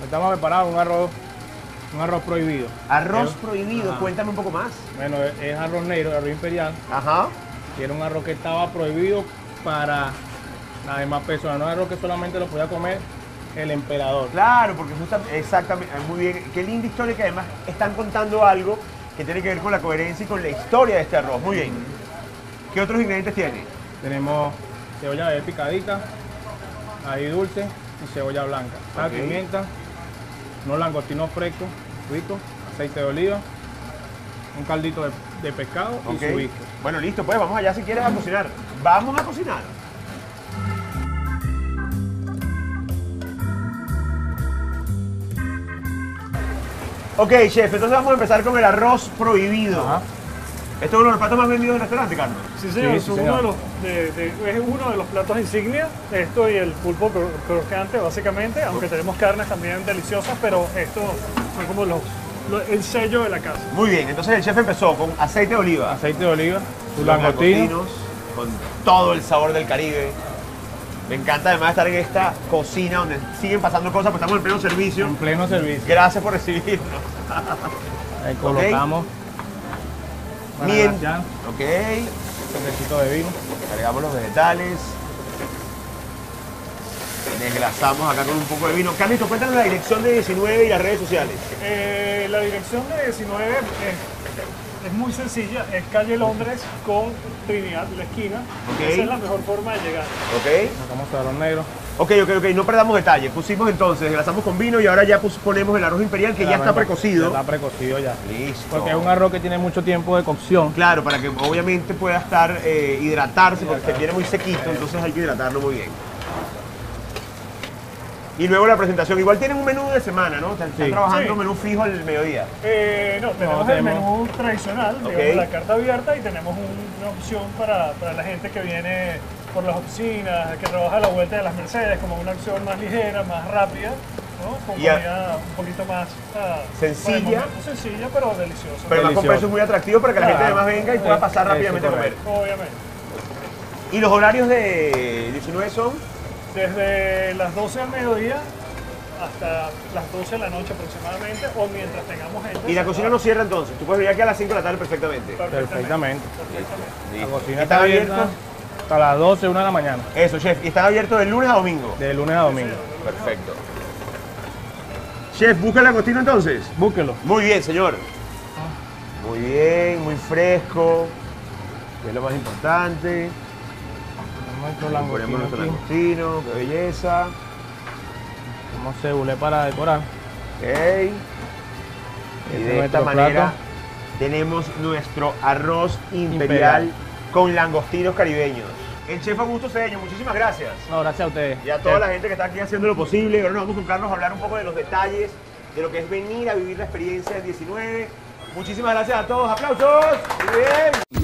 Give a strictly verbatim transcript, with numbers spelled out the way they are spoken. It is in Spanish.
Estamos preparados un arroz, un arroz prohibido. Arroz ¿Sí? prohibido, Ajá. Cuéntame un poco más. Bueno, es, es arroz negro, arroz imperial. Ajá. Que era un arroz que estaba prohibido para las demás personas. No es arroz que solamente lo podía comer el emperador. Claro, porque justamente, exactamente, muy bien. Qué linda historia que además están contando algo que tiene que ver con la coherencia y con la historia de este arroz. Muy bien. ¿Qué otros ingredientes tiene? Tenemos cebolla de picadita, ají dulce y cebolla blanca. Sal, Ok. pimienta, unos langostinos frescos, ricos, aceite de oliva, un caldito de, de pescado Ok. y su whisky. Bueno, listo, pues vamos allá si quieres a cocinar. Vamos a cocinar. Ok, chef, entonces vamos a empezar con el arroz prohibido. Ajá. Esto es uno de los platos más vendidos del restaurante, Carlos. Sí, señor, Sí, es, sí, uno señor. de los, de- de- es uno de los platos insignia, esto y el pulpo cro- crocante básicamente, aunque tenemos carnes también deliciosas, pero esto son como los, lo- el sello de la casa. Muy bien, entonces el chef empezó con aceite de oliva, Aceite de oliva, sus los langostinos. langostinos, con todo el sabor del Caribe. Me encanta además estar en esta cocina donde siguen pasando cosas, pues estamos en pleno servicio. En pleno servicio. Gracias por recibirnos. Ahí colocamos. Para Bien. glasear, Ok, un toquecito de vino. cargamos los vegetales. Desglasamos acá con un poco de vino. Carlito, cuéntanos la dirección de diecinueve y las redes sociales. Eh, la dirección de diecinueve es, es muy sencilla, es calle Londres con Trinidad, la esquina. Ok. Esa es la mejor forma de llegar. Ok. Sacamos su arroz negro. Ok, ok, ok, no perdamos detalles. Pusimos entonces, desglasamos con vino y ahora ya pus- ponemos el arroz imperial que ya está precocido. Ya está precocido ya. Listo. Porque es un arroz que tiene mucho tiempo de cocción. Claro, para que obviamente pueda estar, eh, hidratarse, porque se viene muy sequito, entonces hay que hidratarlo muy bien. Y luego la presentación. Igual tienen un menú de semana, ¿no? Están, están Sí. trabajando Sí. un menú fijo al mediodía. Eh, no, tenemos el tenemos- menú tradicional, Ok. digamos la carta abierta y tenemos un- una opción para, para la gente que viene por las oficinas, que trabaja a la vuelta de las Mercedes, como una opción más ligera, más rápida, ¿no? Con Y a- comida un poquito más ah, Sencilla. para el momento, sencilla, pero deliciosa. Pero además con Delicioso. precios muy atractivos para que la gente Claro. además venga y pueda Eh, pasar eso, rápidamente a comer. correcto. Obviamente. ¿Y los horarios de diecinueve son? Desde las doce del mediodía hasta las doce de la noche aproximadamente, o mientras tengamos gente. Y la cocina no cierra entonces. Tú puedes venir aquí a las cinco de la tarde perfectamente. Perfectamente. Perfectamente. La cocina ¿Está está abierta abierto? hasta las doce, una de la mañana. Eso, chef. ¿Y están abiertos de lunes a domingo? De lunes a domingo. Perfecto. Chef, ¿busca el langostino entonces? Búsquelo. Muy bien, señor. Muy bien, muy fresco. Que es lo más importante. Nuestro Ponemos langostino nuestro aquí. langostino, qué belleza. Como cebulé para decorar. Ok. Y Este de es esta nuestro manera plato. tenemos nuestro arroz imperial, Imperial. con langostinos caribeños. El chef Augusto Cedeño, muchísimas gracias. No, gracias a ustedes. Y a toda la gente que está aquí haciendo lo posible. Ahora nos vamos con Carlos a hablar un poco de los detalles, de lo que es venir a vivir la experiencia del diecinueve. Muchísimas gracias a todos. ¡Aplausos! Muy bien.